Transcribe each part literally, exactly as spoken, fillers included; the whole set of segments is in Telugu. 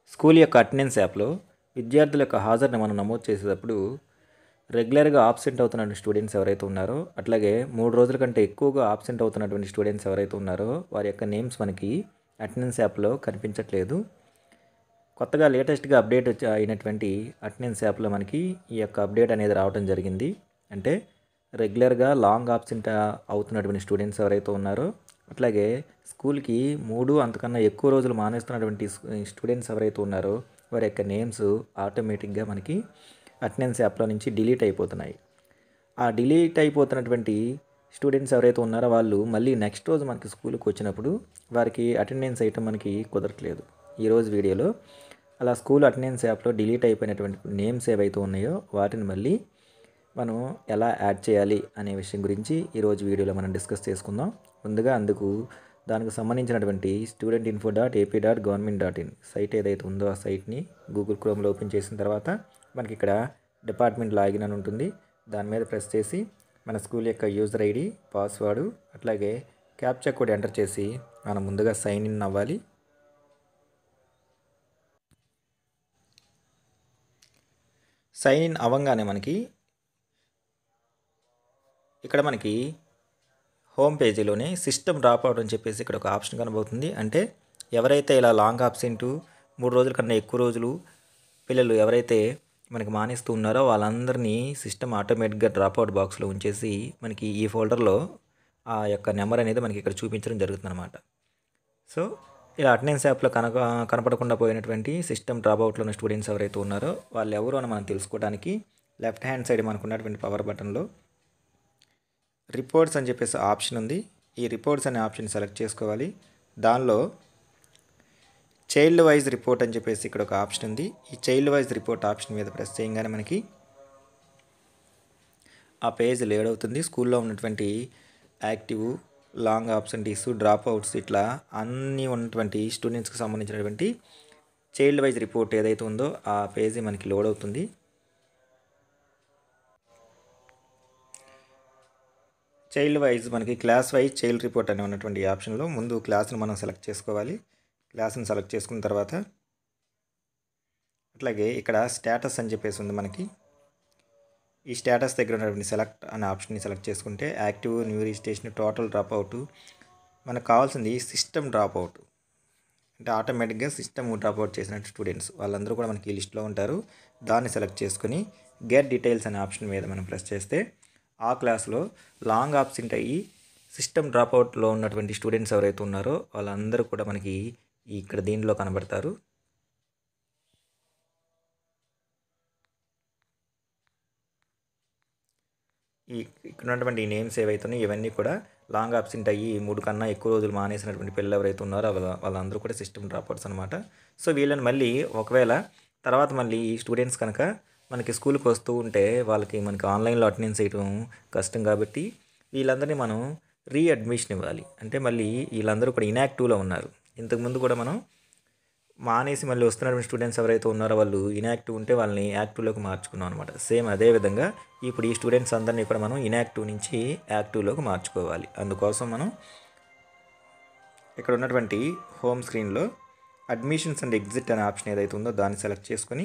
స్కూల్ యొక్క అటెండెన్స్ యాప్లో విద్యార్థుల యొక్క హాజరుని మనం నమోదు చేసేటప్పుడు రెగ్యులర్గా ఆబ్సెంట్ అవుతున్న స్టూడెంట్స్ ఎవరైతే ఉన్నారో, అట్లాగే మూడు రోజుల కంటే ఎక్కువగా ఆబ్సెంట్ అవుతున్నటువంటి స్టూడెంట్స్ ఎవరైతే ఉన్నారో వారి యొక్క నేమ్స్ మనకి అటెండెన్స్ యాప్లో కనిపించట్లేదు. కొత్తగా లేటెస్ట్గా అప్డేట్ వచ్చి అయినటువంటి అటెండెన్స్ యాప్లో మనకి ఈ యొక్క అప్డేట్ అనేది రావడం జరిగింది. అంటే రెగ్యులర్గా లాంగ్ ఆబ్సెంట్ అవుతున్నటువంటి స్టూడెంట్స్ ఎవరైతే ఉన్నారో, అట్లాగే స్కూల్కి మూడు అంతకన్నా ఎక్కువ రోజులు మానేస్తున్నటువంటి స్టూడెంట్స్ ఎవరైతే ఉన్నారో వారి యొక్క నేమ్స్ ఆటోమేటిక్గా మనకి అటెండెన్స్ యాప్లో నుంచి డిలీట్ అయిపోతున్నాయి. ఆ డిలీట్ అయిపోతున్నటువంటి స్టూడెంట్స్ ఎవరైతే ఉన్నారో వాళ్ళు మళ్ళీ నెక్స్ట్ రోజు మనకి స్కూల్కి వచ్చినప్పుడు వారికి అటెండెన్స్ వేయటం మనకి కుదరట్లేదు. ఈరోజు వీడియోలో అలా స్కూల్ అటెండెన్స్ యాప్లో డిలీట్ అయిపోయినటువంటి నేమ్స్ ఏవైతే ఉన్నాయో వాటిని మళ్ళీ మనం ఎలా యాడ్ చేయాలి అనే విషయం గురించి ఈరోజు వీడియోలో మనం డిస్కస్ చేసుకుందాం. ముందుగా అందుకు దానికి సంబంధించినటువంటి student info dot AP dot government dot in site ఏదైతే ఉందో ఆ సైట్ని గూగుల్ క్రోమ్లో ఓపెన్ చేసిన తర్వాత మనకి ఇక్కడ డిపార్ట్మెంట్ లాగిన్ అని ఉంటుంది. దాని మీద ప్రెస్ చేసి మన స్కూల్ యొక్క యూజర్ ఐడి, పాస్వర్డ్, అట్లాగే క్యాప్చా కోడ్ ఎంటర్ చేసి మనం ముందుగా సైన్ ఇన్ అవ్వాలి. సైన్ ఇన్ అవ్వగానే మనకి ఇక్కడ మనకి హోమ్ పేజీలోనే సిస్టమ్ డ్రాప్ అవుట్ అని చెప్పేసి ఇక్కడ ఒక ఆప్షన్ కనబడుతుంది. అంటే ఎవరైతే ఇలా లాంగ్ ఆబ్సెంటు మూడు రోజుల కన్నా ఎక్కువ రోజులు పిల్లలు ఎవరైతే మనకి మానేస్తూ ఉన్నారో వాళ్ళందరినీ సిస్టమ్ ఆటోమేటిక్గా డ్రాప్ అవుట్ బాక్స్లో ఉంచేసి మనకి ఈ ఫోల్డర్లో ఆ యొక్క నెంబర్ అనేది మనకి ఇక్కడ చూపించడం జరుగుతుంది అన్నమాట. సో ఇలా అటెండెన్స్ యాప్లో కనక కనపడకుండా పోయినటువంటి సిస్టమ్ డ్రాప్ అవుట్లో ఉన్న స్టూడెంట్స్ ఎవరైతే ఉన్నారో వాళ్ళు ఎవరు అని మనం తెలుసుకోవడానికి లెఫ్ట్ హ్యాండ్ సైడ్ మనకు ఉన్నటువంటి పవర్ బటన్లో రిపోర్ట్స్ అని చెప్పేసి ఆప్షన్ ఉంది. ఈ రిపోర్ట్స్ అనే ఆప్షన్ సెలెక్ట్ చేసుకోవాలి. దానిలో చైల్డ్ వైజ్ రిపోర్ట్ అని చెప్పేసి ఇక్కడ ఒక ఆప్షన్ ఉంది. ఈ చైల్డ్ వైజ్ రిపోర్ట్ ఆప్షన్ మీద ప్రెస్ చేయగానే మనకి ఆ పేజ్ లోడ్ అవుతుంది. స్కూల్లో ఉన్నటువంటి active, long absentees, drop outs ఇట్లా అన్నీ ఉన్నటువంటి స్టూడెంట్స్కి సంబంధించినటువంటి చైల్డ్ వైజ్ రిపోర్ట్ ఏదైతే ఉందో ఆ పేజీ మనకి లోడ్ అవుతుంది. చైల్డ్ వైజ్ మనకి క్లాస్ వైజ్ చైల్డ్ రిపోర్ట్ అని ఉన్నటువంటి ఆప్షన్లో ముందు క్లాస్ని మనం సెలెక్ట్ చేసుకోవాలి. క్లాస్ని సెలెక్ట్ చేసుకున్న తర్వాత అట్లాగే ఇక్కడ స్టేటస్ అని చెప్పేసి ఉంది మనకి. ఈ స్టేటస్ దగ్గర ఉన్నటువంటి సెలెక్ట్ అనే ఆప్షన్ని సెలెక్ట్ చేసుకుంటే active, new registration, total drop out మనకు కావాల్సింది సిస్టమ్ డ్రాప్ అవుట్. అంటే ఆటోమేటిక్గా సిస్టమ్ డ్రాప్ అవుట్ చేసినట్టు స్టూడెంట్స్ వాళ్ళందరూ కూడా మనకి ఈ లిస్ట్లో ఉంటారు. దాన్ని సెలెక్ట్ చేసుకొని గెట్ డీటెయిల్స్ అనే ఆప్షన్ మీద మనం ప్రెస్ చేస్తే ఆ క్లాస్లో లాంగ్ ఆబ్సెంట్ అయ్యి సిస్టమ్ డ్రాప్ అవుట్లో ఉన్నటువంటి స్టూడెంట్స్ ఎవరైతే ఉన్నారో వాళ్ళందరూ కూడా మనకి ఇక్కడ దీనిలో కనబడతారు. ఈ ఇక్కడ ఉన్నటువంటి నేమ్స్ ఏవైతే ఉన్నాయో ఇవన్నీ కూడా లాంగ్ ఆబ్సెంట్ అయ్యి మూడు కన్నా ఎక్కువ రోజులు మానేసినటువంటి పిల్లలు ఎవరైతే ఉన్నారో వాళ్ళ వాళ్ళందరూ కూడా సిస్టమ్ డ్రాప్ అవుట్స్ అనమాట. సో వీళ్ళని మళ్ళీ ఒకవేళ తర్వాత మళ్ళీ ఈ స్టూడెంట్స్ కనుక మనకి స్కూల్కి వస్తూ ఉంటే వాళ్ళకి మనకి ఆన్లైన్లో అటెండెన్స్ వేయడం కష్టం కాబట్టి వీళ్ళందరినీ మనం రీఅడ్మిషన్ ఇవ్వాలి. అంటే మళ్ళీ వీళ్ళందరూ కూడా ఇన్యాక్టివ్లో ఉన్నారు. ఇంతకుముందు కూడా మనం మానేసి మళ్ళీ వస్తున్నటువంటి స్టూడెంట్స్ ఎవరైతే ఉన్నారో వాళ్ళు ఇన్యాక్టివ్ ఉంటే వాళ్ళని యాక్టివ్లోకి మార్చుకున్నాం అనమాట. సేమ్ అదే విధంగా ఇప్పుడు ఈ స్టూడెంట్స్ అందరినీ కూడా మనం ఇన్యాక్టివ్ నుంచి యాక్టివ్లోకి మార్చుకోవాలి. అందుకోసం మనం ఇక్కడ ఉన్నటువంటి హోమ్ స్క్రీన్లో అడ్మిషన్స్ అండ్ ఎగ్జిట్ అనే ఆప్షన్ ఏదైతే ఉందో దాన్ని సెలెక్ట్ చేసుకొని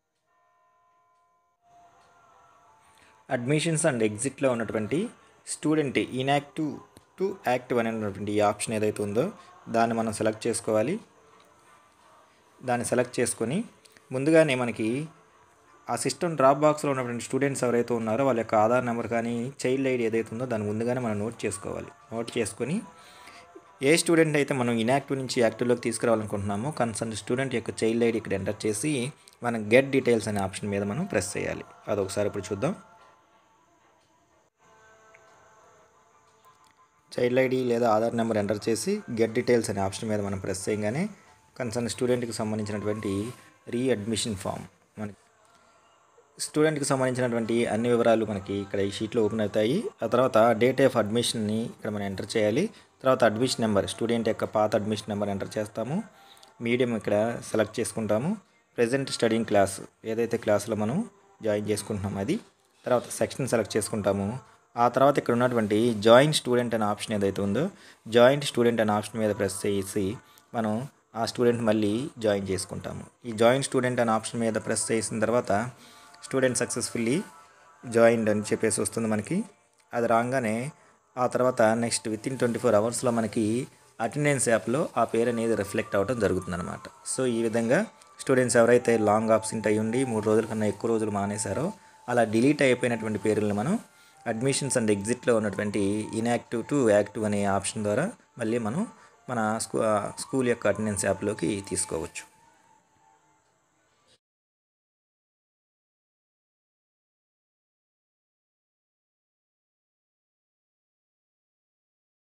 అడ్మిషన్స్ అండ్ ఎగ్జిట్లో ఉన్నటువంటి స్టూడెంట్ ఇన్యాక్టివ్ టు యాక్టివ్ అనేటువంటి ఈ ఆప్షన్ ఏదైతే ఉందో దాన్ని మనం సెలెక్ట్ చేసుకోవాలి. దాన్ని సెలెక్ట్ చేసుకొని ముందుగానే మనకి ఆ సిస్టమ్ డ్రాప్ బాక్స్లో ఉన్నటువంటి స్టూడెంట్స్ ఎవరైతే ఉన్నారో వాళ్ళ యొక్క ఆధార్ నెంబర్ కానీ చైల్డ్ ఐడి ఏదైతే ఉందో దాన్ని ముందుగానే మనం నోట్ చేసుకోవాలి. నోట్ చేసుకొని ఏ స్టూడెంట్ అయితే మనం ఇన్యాక్టివ్ నుంచి యాక్టివ్లోకి తీసుకురావాలనుకుంటున్నామో కన్సర్న్ స్టూడెంట్ యొక్క చైల్డ్ ఐడి ఇక్కడ ఎంటర్ చేసి మనం గెట్ డీటెయిల్స్ అనే ఆప్షన్ మీద మనం ప్రెస్ చేయాలి. అదొకసారి ఇప్పుడు చూద్దాం. చైల్డ్ ఐడి లేదా ఆధార్ నెంబర్ ఎంటర్ చేసి గెట్ డీటెయిల్స్ అనే ఆప్షన్ మీద మనం ప్రెస్ చేయగానే కన్సర్న్ స్టూడెంట్కి సంబంధించినటువంటి రీఅడ్మిషన్ ఫామ్ మనకి స్టూడెంట్కి సంబంధించినటువంటి అన్ని వివరాలు మనకి ఇక్కడ ఈ షీట్లో ఓపెన్ అవుతాయి. ఆ తర్వాత డేట్ ఆఫ్ అడ్మిషన్ని ఇక్కడ మనం ఎంటర్ చేయాలి. తర్వాత అడ్మిషన్ నెంబర్, స్టూడెంట్ యొక్క పాత అడ్మిషన్ నెంబర్ ఎంటర్ చేస్తాము. మీడియం ఇక్కడ సెలెక్ట్ చేసుకుంటాము. ప్రెజెంట్ స్టడీయింగ్ క్లాస్ ఏదైతే క్లాస్లో మనం జాయిన్ చేసుకుంటున్నాం అది. తర్వాత సెక్షన్ సెలెక్ట్ చేసుకుంటాము. ఆ తర్వాత ఇక్కడ ఉన్నటువంటి జాయిన్ స్టూడెంట్ అనే ఆప్షన్ ఏదైతే ఉందో జాయింట్ స్టూడెంట్ అనే ఆప్షన్ మీద ప్రెస్ చేసి మనం ఆ స్టూడెంట్ మళ్ళీ జాయిన్ చేసుకుంటాము. ఈ జాయిన్ స్టూడెంట్ అనే ఆప్షన్ మీద ప్రెస్ చేసిన తర్వాత స్టూడెంట్ సక్సెస్ఫుల్లీ జాయిన్డ్ అని చెప్పేసి వస్తుంది మనకి. అది రాగానే ఆ తర్వాత next with in twenty four అవర్స్లో మనకి అటెండెన్స్ యాప్లో ఆ పేరు అనేది రిఫ్లెక్ట్ అవ్వడం జరుగుతుంది అనమాట. సో ఈ విధంగా స్టూడెంట్స్ ఎవరైతే లాంగ్ ఆబ్సెంట్ అయ్యి ఉండి మూడు రోజుల కన్నా ఎక్కువ రోజులు మానేశారో అలా డిలీట్ అయిపోయినటువంటి పేర్లను మనం అడ్మిషన్స్ అండ్ ఎగ్జిట్లో ఉన్నటువంటి ఇన్యాక్టివ్ టు యాక్టివ్ అనే ఆప్షన్ ద్వారా మళ్ళీ మనం మన స్కూ స్కూల్ యొక్క అటెండెన్స్ యాప్లోకి తీసుకోవచ్చు.